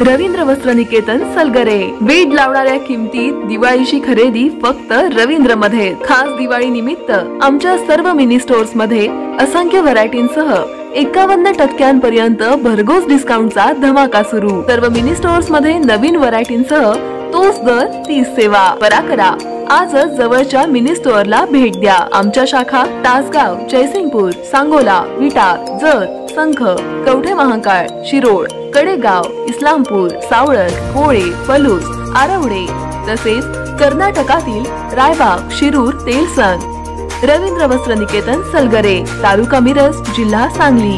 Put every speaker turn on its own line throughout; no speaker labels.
रवींद्र वस्त्र निकेतन सलगरे। वेड लावणाऱ्या किमतीत दिवाळीची खरेदी फक्त रवींद्र मध्ये। खास दिवाळी निमित्त आमच्या सर्व मिनी स्टोर्स मध्ये असंख्य व्हरायटींसह 51% भरघोस डिस्काउंटचा धमाका सुरू। सर्व मिनी स्टोर्स मध्ये नवीन व्हरायटींसह तोच दर 30 सेवा। त्वरा करा, आजच जवळच्या मिनी स्टोअरला भेट द्या। आमच्या शाखा तासगाव, जयसिंगपूर, सांगोला, विटा, जत, संख, कवठे महांकाळ, शिरोळ, कडेगाव, इस्लामपूर, सावळज, होळे, पलूस, आरवडे तसेच कर्नाटकातील रायबाग, शिरूर, तेलसंग। रवींद्र वस्त्र निकेतन सलगरे, तालुका मिरज, जिल्हा सांगली।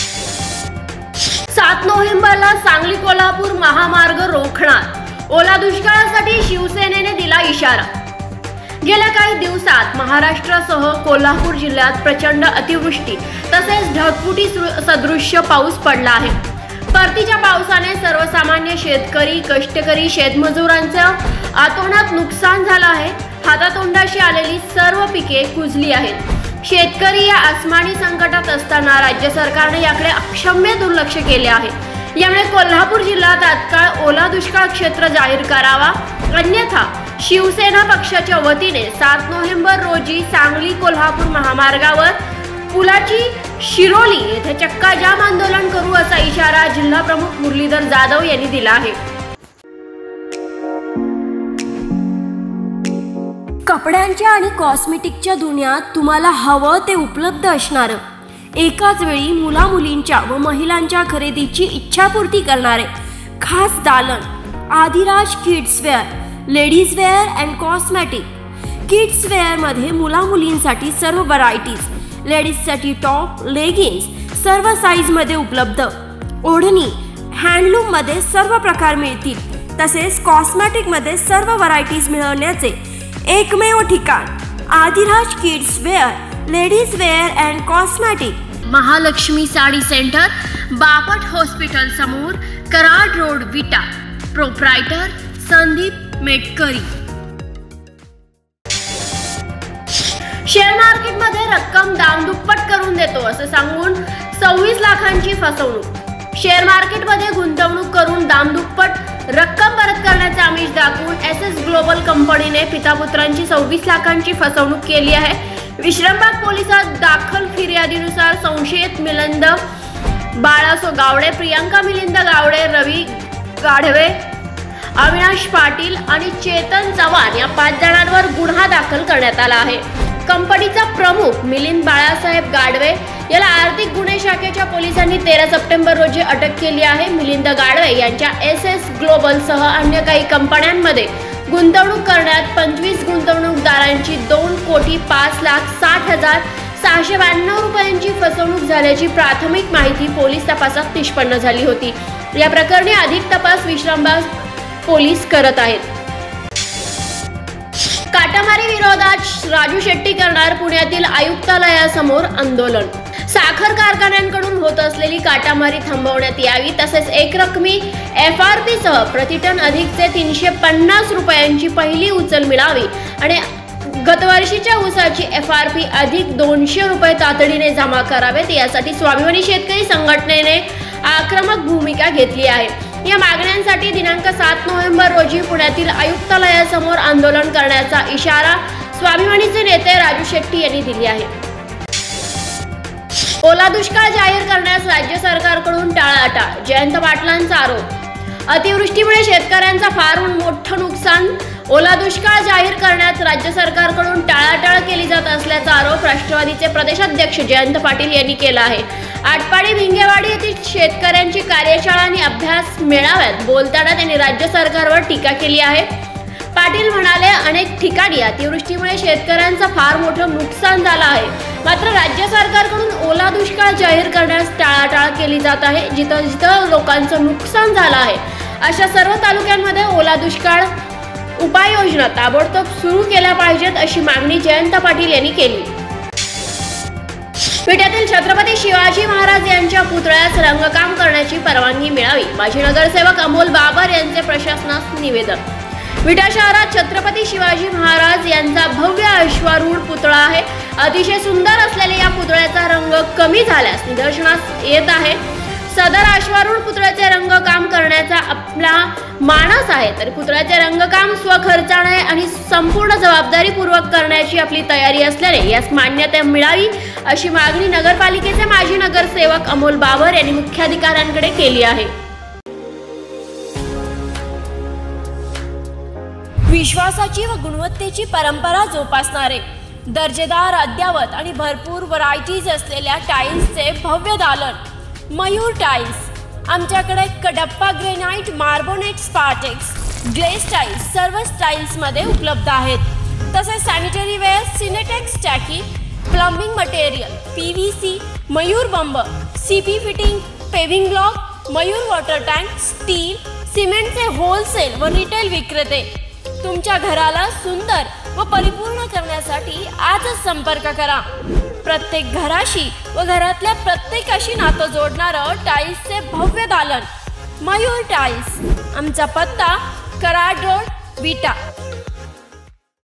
7 नोव्हेंबरला सांगली कोल्हापूर महामार्ग रोखणार, ओला दुष्काळासाठी शिवसेनेने दिला इशारा। गेल्या काही दिवसात महाराष्ट्रासह कोल्हापूर जिल्ह्यात प्रचंड अतिवृष्टी तसेच ढगफुटी सदृश्य पाऊस पडला आहे। परतीच्या पावसाने सर्वसामान्य शेतकरी, कष्टकरी, शेतमजुरांचं अतोनात नुकसान झालं आहे। हातातोंडाशी आलेली सर्व पिके कुजली आहेत। शेतकरी या आसमानी संकटात असताना राज्य सरकारने याकडे अक्षम्य दुर्लक्ष केले आहे। यामुळे कोल्हापूर जिल्हा तात्काळ ओला दुष्काळ क्षेत्र जाहीर करावा, अन्यथा शिवसेना पक्षाच्या वतीने 7 नोव्हेंबर रोजी सांगली कोल्हापूर महामार्गावर पुलाची शिरोली येथे चक्का जाम आंदोलन करू असा इशारा जिल्हा प्रमुख मुरलीधर जाधव यांनी दिला आहे। कपड्यांच्या आणि कॉस्मेटिकच्या दुनियात तुम्हाला हवं ते उपलब्ध असणार, एकाच वेळी मुला-मुलींच्या व महिलांच्या खरेदीची इच्छापूर्ती करणारे खास दालन Adiraj kids wear, ladies wear and cosmetic. Kids wear मध्ये मुला-मुलींसाठी सर्व व्हरायटीज, लेडीजसाठी टॉप, लेगिन्स सर्व साईज मध्ये उपलब्ध। ओढणी, हँडलूम मध्ये सर्व प्रकार मिळतील। तसेच कॉस्मेटिक मध्ये सर्व व्हरायटीज मिळवण्याचे एकमेव ठिकाण Adiraj kids wear, ladies wear and cosmetic, Mahalaxmi sari centre, Bapat hospital समोर, Karad road, Vita. Proprietor Sandeep Metkari. Share मार्केटमध्ये रक्कम दामदुप्पट करून देतो असं सांगून 26 लाखांची फसवणूक। शेअर मार्केटमध्ये गुंतवणूक करून दामदुप्पट रक्कम परत करण्याचे आमिष दाखवून SS ग्लोबल कंपनीने पितापुत्रांची 26 लाखांची फसवणूक केली आहे। विश्रामबाग पोलिसात दाखल फिर्यादीनुसार संशयित मिलिंद बाळासो गावडे, प्रियंका मिलिंद गावडे, रवी गाढवे, अविनाश पाटील आणि चेतन चव्हाण या 5 जणांवर गुन्हा दाखल करण्यात आला आहे। कंपनीचा प्रमुख मिलिंद बाळासाहेब गाढवे याला आर्थिक गुन्हे शाखेच्या पोलिसांनी 13 सप्टेंबर रोजी अटक केली आहे। मिलिंद गाढवे यांच्या SS ग्लोबल सह अन्य काही कंपन्यांमध्ये गुंतवणूक करण्यात 25 गुंतवणूकदारांची 2,05,60,692 रुपयांची फसवणूक झाल्याची प्राथमिक माहिती पोलीस तपासात निष्पन्न झाली होती। या प्रकरणी अधिक तपास विश्रामबाग पोलीस करत आहेत। काटामारी विरोधात राजू शेट्टी करणार पुण्यातील आयुक्तालयासमोर आंदोलन। साखर कारखान्यांकडून होत असलेली काटामारी थांबवण्यात यावी, तसेच एकरकमी FRP सह प्रतिटन अधिकचे 350 रुपयांची पहिली उचल मिळावी आणि गतवर्षीच्या ऊसाची FRP अधिक 200 रुपये तातडीने जमा करावेत, यासाठी स्वाभिमानी शेतकरी संघटनेने आक्रमक भूमिका घेतली आहे। या मागण्यांसाठी दिनांक 7 नोव्हेंबर रोजी पुण्यातील आयुक्तालयासमोर आंदोलन करण्याचा इशारा स्वाभिमानीचे नेते राजू शेट्टी यांनी दिली आहे। ओला दुष्काळ जाहीर करण्यास राज्य सरकारकडून टाळाटाळ, जयंत पाटलांचा आरोप। अतिवृष्टीमुळे शेतकऱ्यांचा फार मोठं नुकसान, ओला दुष्काळ जाहीर करण्यास राज्य सरकारकडून टाळाटाळ केली जात असल्याचा आरोप राष्ट्रवादीचे प्रदेशाध्यक्ष जयंत पाटील यांनी केला आहे। आटपाडी भिंगेवाडी येथील शेतकऱ्यांची कार्यशाळा आणि अभ्यास मेळाव्यात बोलताना त्यांनी राज्य सरकारवर टीका केली आहे। पाटील म्हणाले, अनेक ठिकाणी अतिवृष्टीमुळे शेतकऱ्यांचं फार मोठं नुकसान झालं आहे, मात्र राज्य सरकारकडून ओला दुष्काळ जाहीर करण्यास टाळाटाळ केली जात आहे। जिथं जिथं लोकांचं नुकसान झालं आहे अशा सर्व तालुक्यांमध्ये ओला दुष्काळ उपाययोजना ताबडतोब सुरू केल्या पाहिजेत अशी मागणी जयंत पाटील यांनी केली। विट्यातील छत्रपती शिवाजी महाराज यांच्या पुतळ्यास रंगकाम करण्याची परवानगी मिळावी, माजी नगरसेवक अमोल बाबर यांचे प्रशासनास निवेदन। विटा शहरात छत्रपती शिवाजी महाराज यांचा भव्य अश्वारूढ पुतळा आहे। अतिशय सुंदर असलेल्या या पुतळ्याचा रंग कमी झाल्यास निदर्शनास येत आहे। सदर अश्वारूढ पुतळ्याचे रंगकाम करण्याचा आपला मानस आहे, तर पुतळ्याचे रंगकाम स्वखर्चाने आणि संपूर्ण जबाबदारीपूर्वक करण्याची आपली तयारी असल्याने यास मान्यता मिळावी अशी मागणी नगरपालिकेचे माजी नगरसेवक अमोल बाबर यांनी मुख्याधिकाऱ्यांकडे केली आहे। विश्वासाची व गुणवत्तेची परंपरा जोपासणारे दर्जेदार, अद्यावत आणि भरपूर व्हरायटीज असलेल्या टाइल्सचे भव्य दालन मयूर टाइल्स। आमच्याकडे Kadappa granite, marbonite, Spartek, glaze tiles सर्व स्टाईल्समध्ये उपलब्ध आहेत। तसेच सॅनिटरी वेअर, सिनेटेक्स टाकी, प्लंबिंग मटेरियल, PVC, मयूर बंब, CP fitting, paving block, Mayur water tank, steel, सिमेंटचे होलसेल व रिटेल विक्रेते। तुमच्या घराला सुंदर व परिपूर्ण करण्यासाठी आजच संपर्क करा। प्रत्येक घराशी व घरातल्या प्रत्येकाशी नातं जोडणारं टाइल्सचे भव्य दालन मयूर टाइल्स। आमचा पत्ता कराड रोड, विटा।